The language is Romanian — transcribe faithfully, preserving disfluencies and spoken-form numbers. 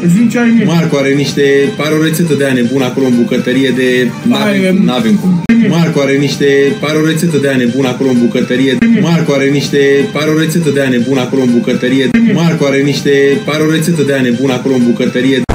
Zi ce ai mie. Marco are niște... Are o rețetă de aia nebună acolo în bucătărie de... N-avem, n-avem cum. Marco are niște... Are o rețetă de aia nebună acolo în bucătărie. Marco are niște... Are o rețetă de aia nebună acolo în bucătărie. Marco are niște... Are o rețetă de aia nebună acolo în bucătărie.